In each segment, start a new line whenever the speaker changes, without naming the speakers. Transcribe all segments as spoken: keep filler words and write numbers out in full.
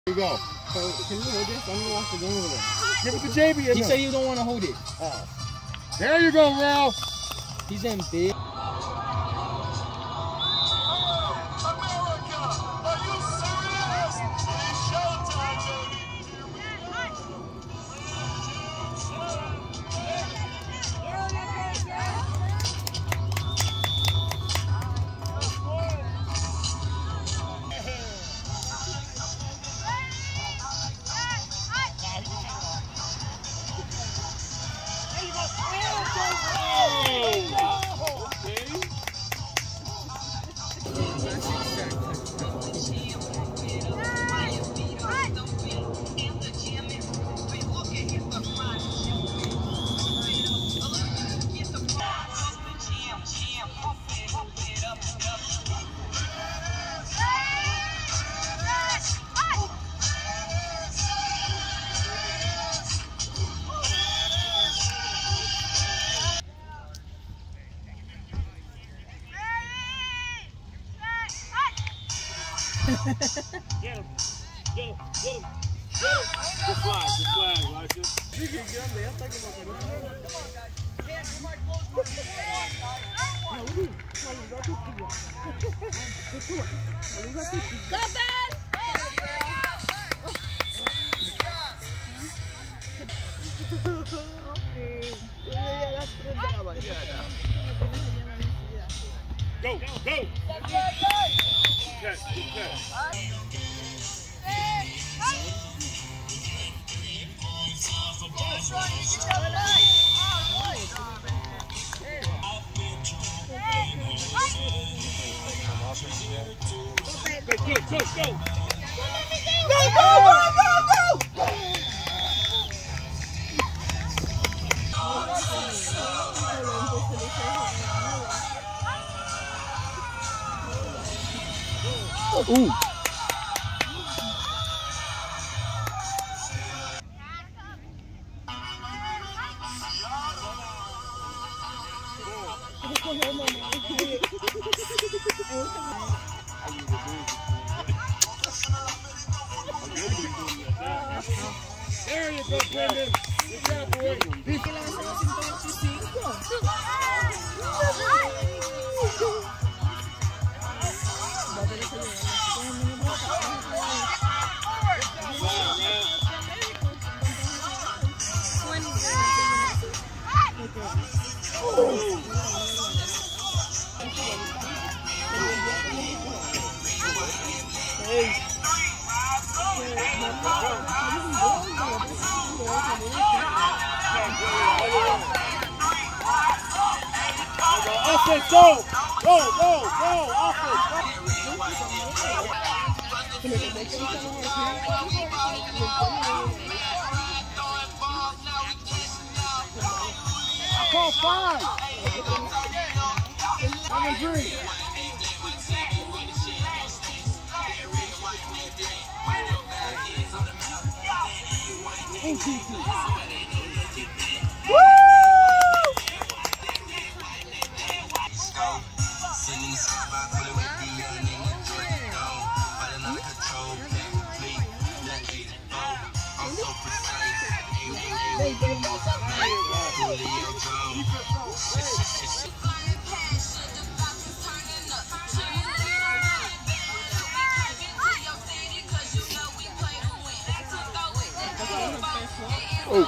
Here you go.
So, can you hold this? I'm going to watch the game with him.
Give it to J B.
He said you don't want to hold it.
Oh. There you go, Ralph.
He's in big.
Get him. Get him. Get him. Get him. Good flag. Good flag, Elijah.
You can get him there. I'm thinking about that. Come on, guys. Can't you might close the door. Stop that!
Go, go! Good catch, good catch. Go, go, go, go!
Go, go, go, go, go!
Ooh.
There you go, Brendan. Good job, boy. Offense, go! Go, go, go! Offense! I call five! I'm in three.
Oh.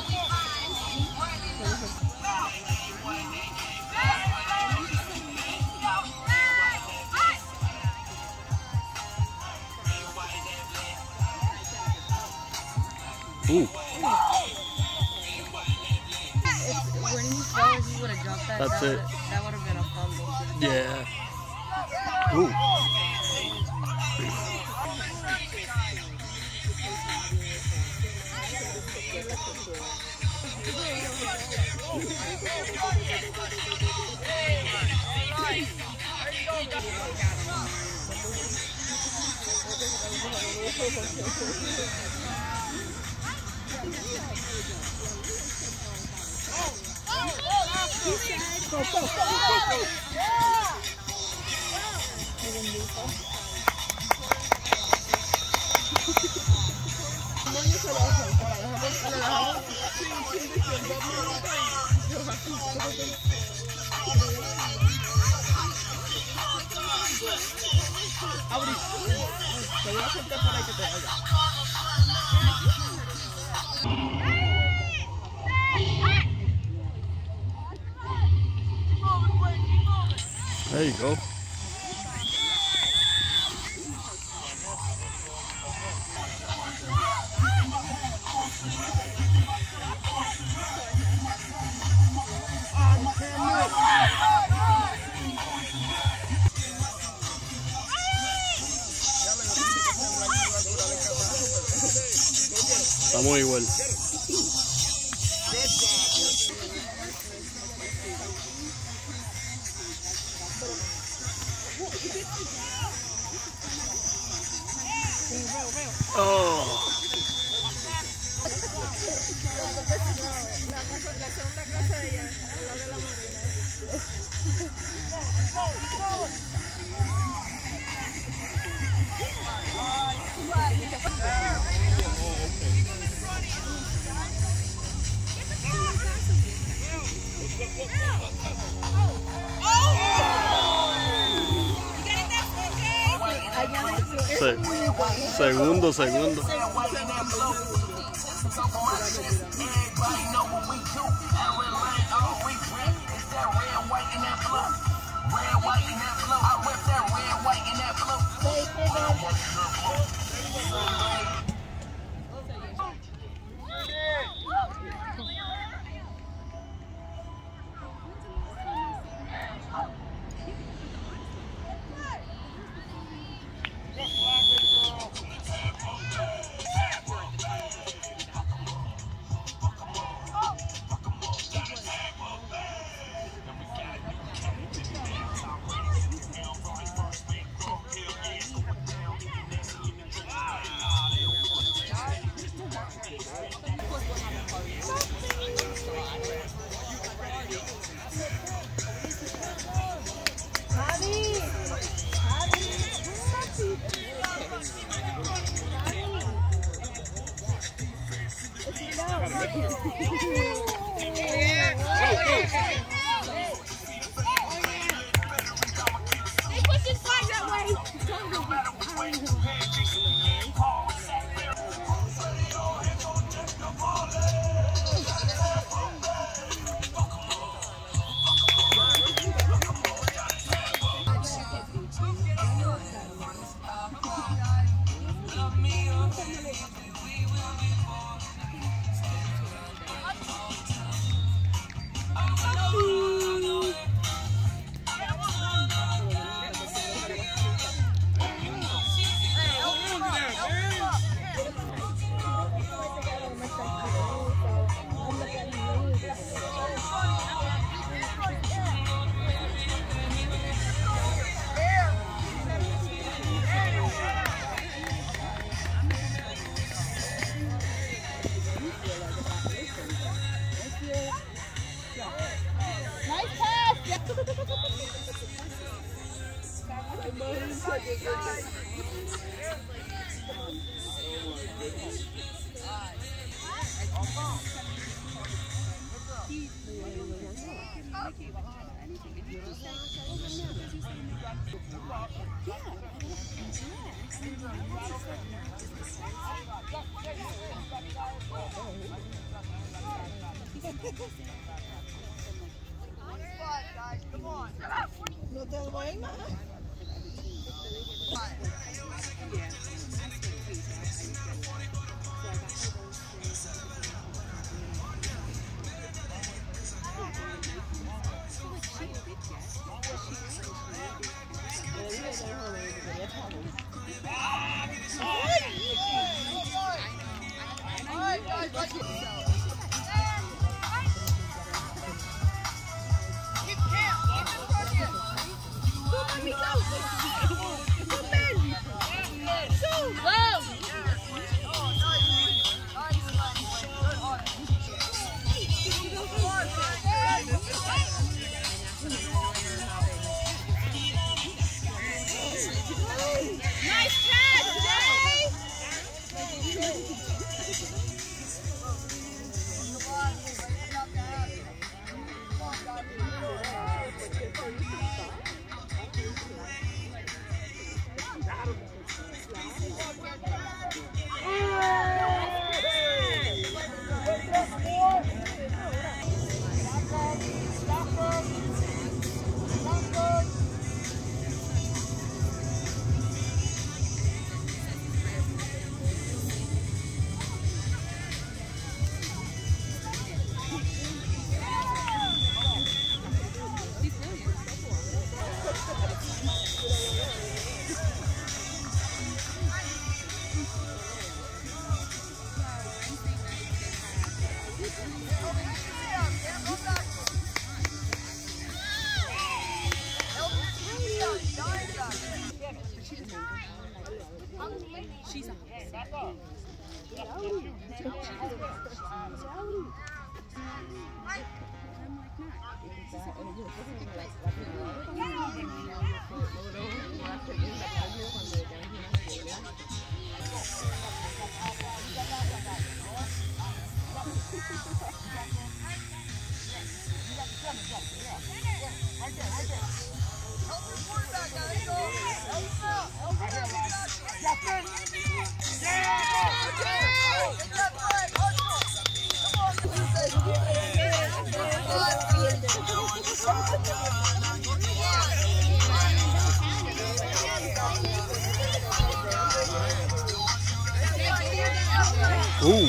Ooh.
When he fell, he would have dropped that.
That's
that
it.
That would have been a fumble.
Yeah. Ooh.
Go, go, go, go, go! coño se lo hacen? Para dejarlo, para dejarlo sin, sin diciendo Abrí. Te voy a sentar por ahí que te vaya.
There you go. Estamos igual. Oh.
La segunda clase de ella, la de la
Se, segundo, segundo. No te duermas.
She's a
Ooh.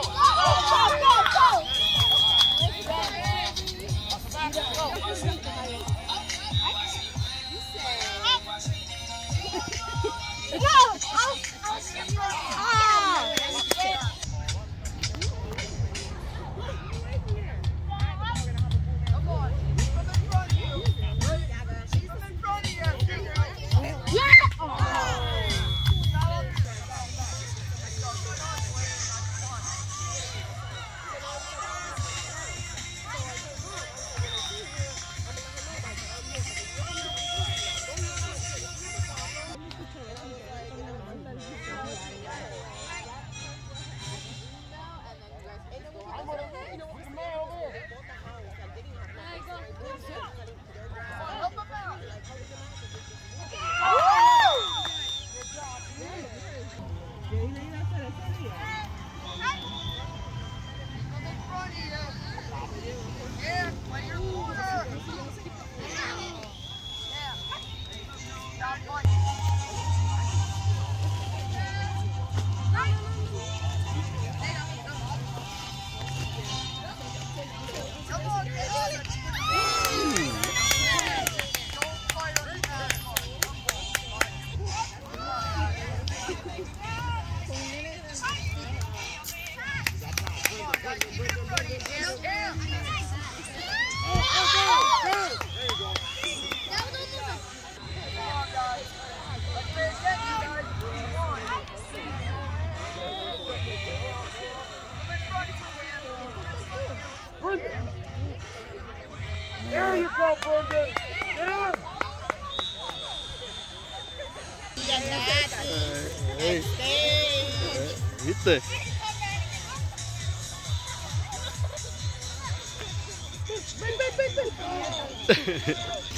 Go, go, go, go!
out, Brandon. Get him.
Hey. ¿Viste?
Ven, ven, ven, ven.